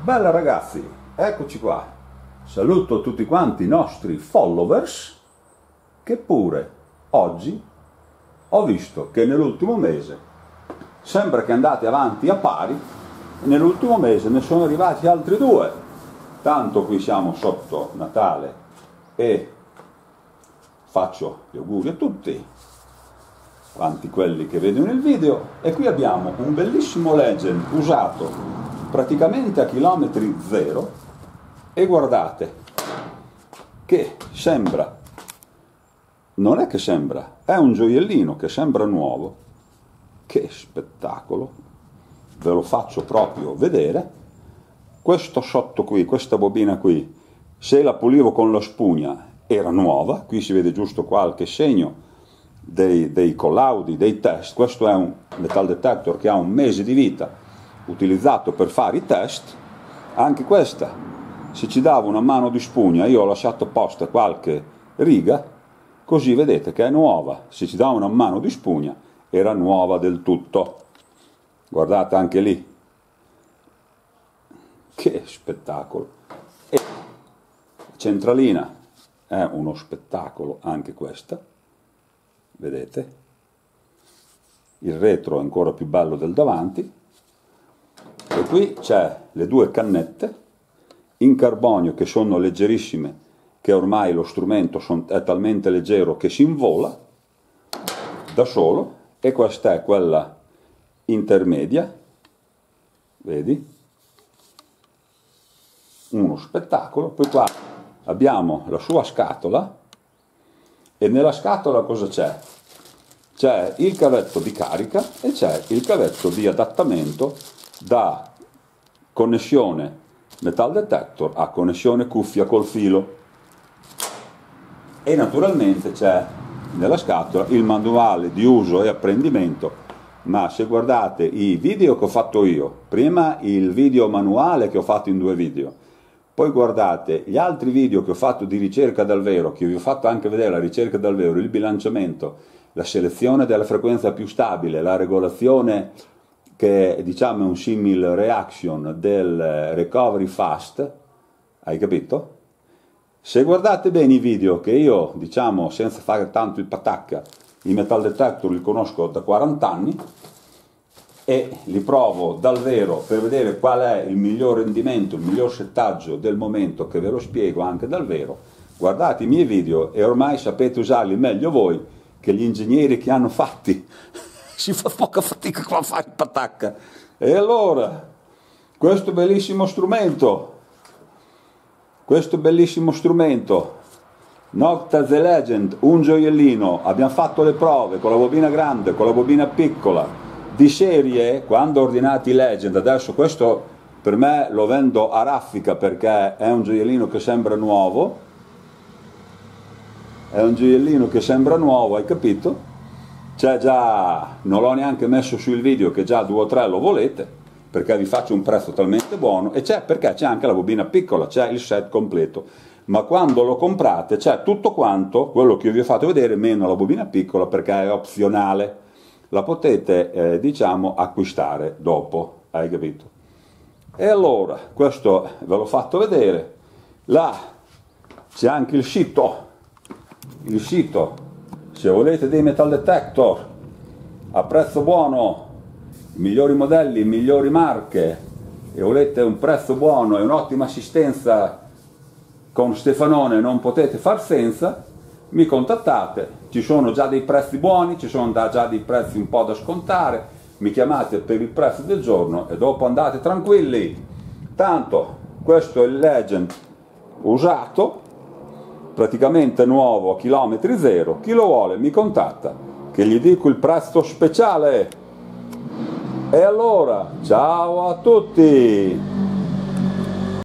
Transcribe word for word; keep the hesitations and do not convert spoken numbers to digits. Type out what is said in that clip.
Bella ragazzi, eccoci qua. Saluto tutti quanti i nostri followers che pure oggi ho visto che nell'ultimo mese sembra che andate avanti a pari e nell'ultimo mese ne sono arrivati altri due. Tanto qui siamo sotto Natale e faccio gli auguri a tutti quanti quelli che vedono il video, e qui abbiamo un bellissimo Legend usato praticamente a chilometri zero e guardate che sembra, non è che sembra, è un gioiellino che sembra nuovo. Che spettacolo, ve lo faccio proprio vedere. Questo sotto qui, questa bobina qui, se la pulivo con la spugna era nuova, qui si vede giusto qualche segno dei, dei collaudi, dei test. Questo è un metal detector che ha un mese di vita, utilizzato per fare i test. Anche questa, se ci davo una mano di spugna, io ho lasciato posta qualche riga, così vedete che è nuova. Se ci davo una mano di spugna era nuova del tutto. Guardate anche lì, che spettacolo. E la centralina è uno spettacolo anche questa, vedete? Il retro è ancora più bello del davanti. E qui c'è le due cannette in carbonio che sono leggerissime, che ormai lo strumento è talmente leggero che si invola da solo. E questa è quella intermedia, vedi? Uno spettacolo. Poi qua abbiamo la sua scatola, e nella scatola cosa c'è? C'è il cavetto di carica e c'è il cavetto di adattamento da connessione metal detector a connessione cuffia col filo. E naturalmente c'è nella scatola il manuale di uso e apprendimento. Ma se guardate i video che ho fatto io, prima il video manuale che ho fatto in due video, poi guardate gli altri video che ho fatto di ricerca dal vero, che vi ho fatto anche vedere la ricerca dal vero, il bilanciamento, la selezione della frequenza più stabile, la regolazione che diciamo è un simile reaction del recovery fast, hai capito? Se guardate bene i video che io, diciamo, senza fare tanto il patacca, i metal detector li conosco da quaranta anni e li provo dal vero per vedere qual è il miglior rendimento, il miglior settaggio del momento, che ve lo spiego anche dal vero. Guardate i miei video e ormai sapete usarli meglio voi che gli ingegneri che hanno fatti. Si fa poca fatica qua a fare il patacca. E allora, questo bellissimo strumento, questo bellissimo strumento, Nocta The Legend, un gioiellino, abbiamo fatto le prove con la bobina grande, con la bobina piccola, di serie, quando ordinati Legend. Adesso questo per me lo vendo a raffica perché è un gioiellino che sembra nuovo, è un gioiellino che sembra nuovo, hai capito? C'è già, non l'ho neanche messo sul video che già due o tre lo volete, perché vi faccio un prezzo talmente buono, e c'è perché c'è anche la bobina piccola, c'è il set completo. Ma quando lo comprate c'è tutto quanto, quello che io vi ho fatto vedere, meno la bobina piccola, perché è opzionale. La potete, eh, diciamo, acquistare dopo, hai capito? E allora, questo ve l'ho fatto vedere. Là c'è anche il sito, il sito, se volete dei metal detector a prezzo buono, i migliori modelli, migliori marche, e volete un prezzo buono e un'ottima assistenza con Stefanone, non potete far senza, mi contattate. Ci sono già dei prezzi buoni, ci sono già dei prezzi un po' da scontare, mi chiamate per il prezzo del giorno e dopo andate tranquilli. Tanto questo è il Legend usato, praticamente nuovo a chilometri zero. Chi lo vuole mi contatta, che gli dico il prezzo speciale. E allora, ciao a tutti!